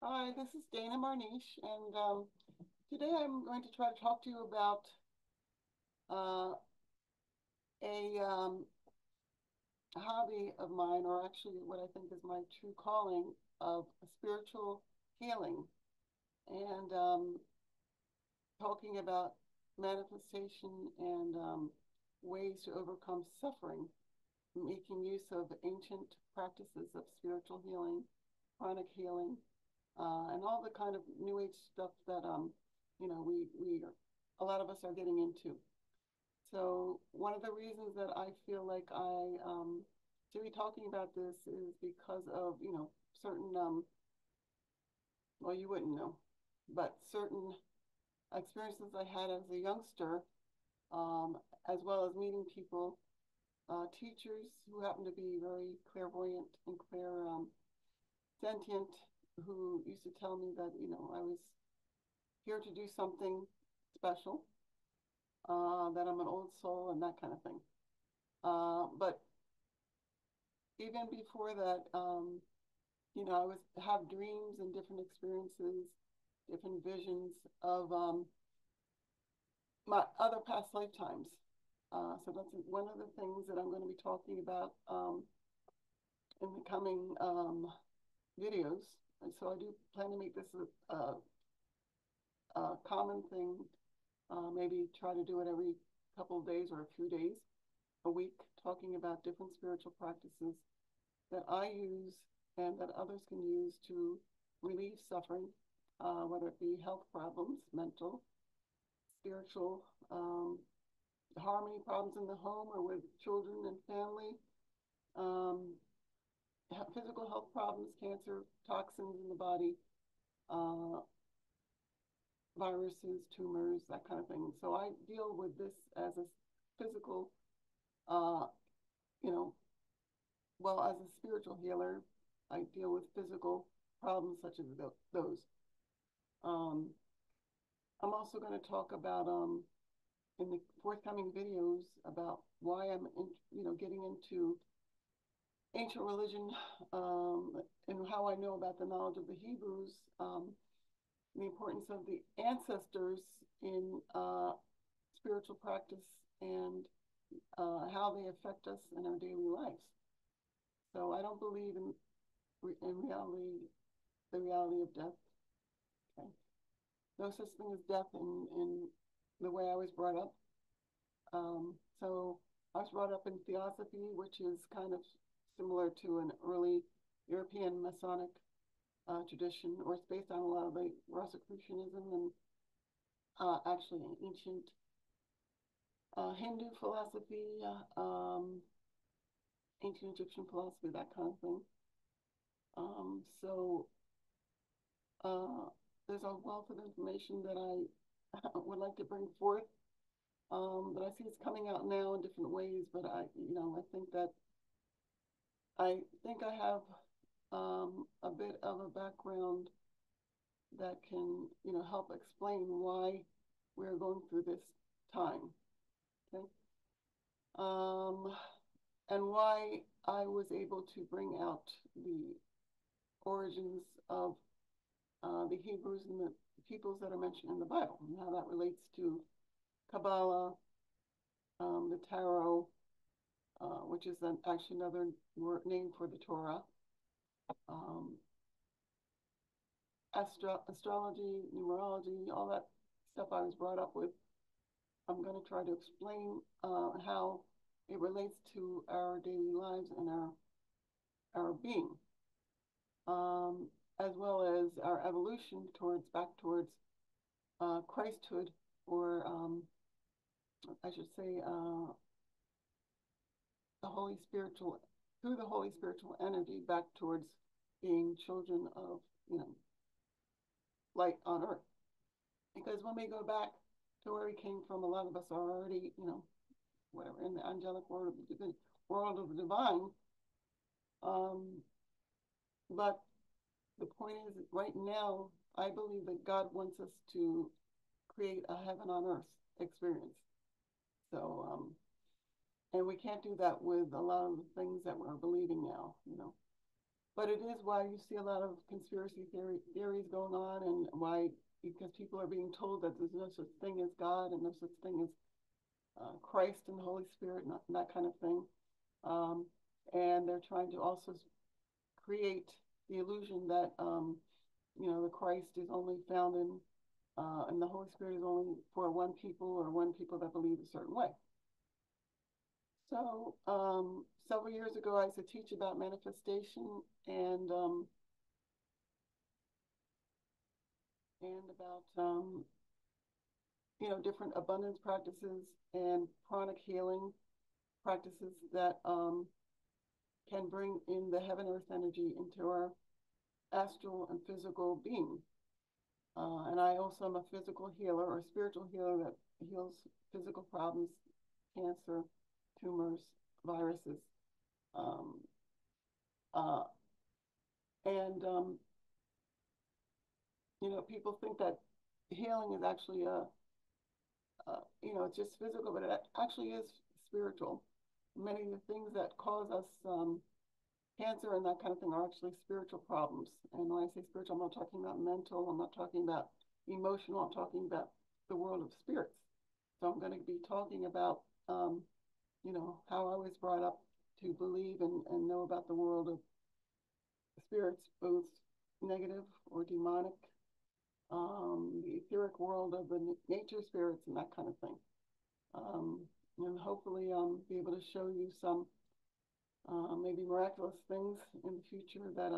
Hi, this is Dana Marniche, and today I'm going to try to talk to you about uh, a hobby of mine, or actually what I think is my true calling of spiritual healing, and talking about manifestation and ways to overcome suffering, making use of ancient practices of spiritual healing, chronic healing, and all the kind of new age stuff that we a lot of us are getting into. So one of the reasons that I feel like I to be talking about this is because of certain well, you wouldn't know, but certain experiences I had as a youngster, um, as well as meeting people, teachers who happen to be very clairvoyant and sentient, who used to tell me that I was here to do something special, that I'm an old soul and that kind of thing. But even before that, I was have dreams and different experiences, different visions of my other past lifetimes. So that's one of the things that I'm going to be talking about in the coming videos. And so I do plan to make this a common thing. Maybe try to do it every couple of days or a few days a week, talking about different spiritual practices that I use and that others can use to relieve suffering, whether it be health problems, mental, spiritual, harmony problems in the home or with children and family, um, physical health problems, cancer, toxins in the body, uh, viruses, tumors, that kind of thing. So I deal with this as a physical, uh, you know, well, as a spiritual healer, I deal with physical problems such as those. Um, I'm also going to talk about in the forthcoming videos about why getting into ancient religion, and how I know about the knowledge of the Hebrews, the importance of the ancestors in spiritual practice, and how they affect us in our daily lives. So I don't believe in reality, the reality of death. Okay, no such thing as death in the way I was brought up. So I was brought up in theosophy, which is kind of similar to an early European Masonic tradition, or it's based on a lot of the Rosicrucianism and actually ancient Hindu philosophy, ancient Egyptian philosophy, that kind of thing. So there's a wealth of information that I would like to bring forth. But I see it's coming out now in different ways. But I think I have a bit of a background that can, help explain why we're going through this time. Okay. Um, and why I was able to bring out the origins of the Hebrews and the peoples that are mentioned in the Bible, and how that relates to Kabbalah, the Tarot, which is actually another name for the Torah, um, astrology, numerology, all that stuff I was brought up with. I'm going to try to explain how it relates to our daily lives and our being, as well as our evolution back towards Christhood, or I should say, the holy spiritual through the holy spiritual energy back towards being children of light on earth. Because when we go back to where we came from, a lot of us are already whatever in the angelic world of the divine. Um, but the point is, right now, I believe that God wants us to create a heaven on earth experience. So, and we can't do that with a lot of the things that we're believing now. But it is why you see a lot of conspiracy theories going on, and why, because people are being told that there's no such thing as God and no such thing as Christ and the Holy Spirit, and that kind of thing. Um, and they're trying to also create the illusion that the Christ is only found in and the Holy Spirit is only for one people, or one people that believe a certain way. So several years ago, I used to teach about manifestation and about different abundance practices and chronic healing practices that can bring in the heaven earth energy into our astral and physical being. And I also am a physical healer or spiritual healer that heals physical problems, cancer, tumors, viruses. Um, uh, and, people think that healing is actually it's just physical, but it actually is spiritual. Many of the things that cause us cancer and that kind of thing are actually spiritual problems. And when I say spiritual, I'm not talking about mental, I'm not talking about emotional, I'm talking about the world of spirits. So I'm going to be talking about, how I was brought up to believe and know about the world of spirits, both negative or demonic, the etheric world of the nature spirits and that kind of thing. Um, and hopefully be able to show you some maybe miraculous things in the future that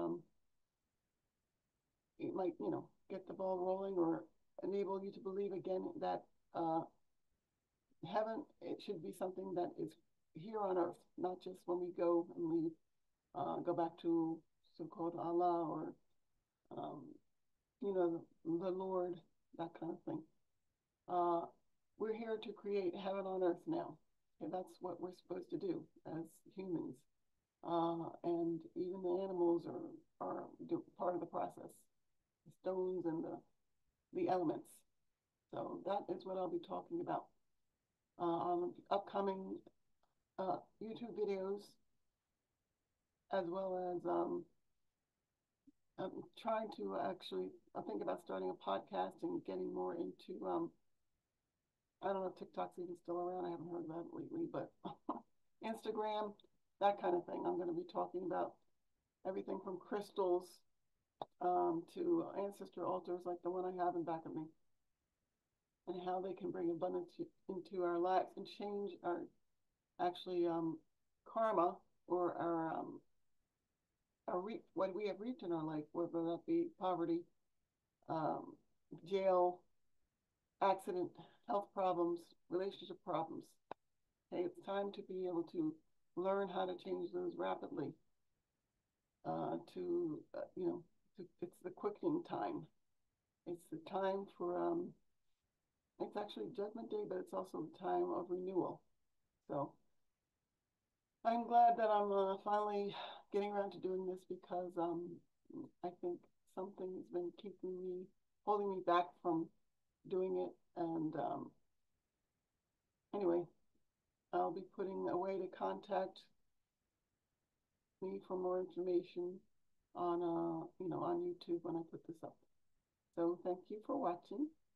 it might, get the ball rolling or enable you to believe again that heaven, it should be something that is here on earth, not just when we go and we go back to so-called Allah or, um, the Lord, that kind of thing. Uh, we're here to create heaven on earth now. Okay, that's what we're supposed to do as humans. And even the animals are part of the process, the stones and the elements. So that is what I'll be talking about on upcoming YouTube videos, as well as I'm trying to actually, I think about starting a podcast and getting more into, I don't know if TikTok's even still around. I haven't heard of that lately, but Instagram, that kind of thing. I'm going to be talking about everything from crystals to ancestor altars like the one I have in back of me, and how they can bring abundance into our lives and change our actually karma, or what we have reaped in our life, whether that be poverty, um, jail, accident, health problems, relationship problems. Okay, it's time to be able to learn how to change those rapidly. To it's the quickening time. It's the time for it's actually Judgment Day, but it's also the time of renewal. So I'm glad that I'm finally getting around to doing this, because I think something's been holding me back from doing it. And anyway, I'll be putting a way to contact me for more information on on YouTube when I put this up. So thank you for watching.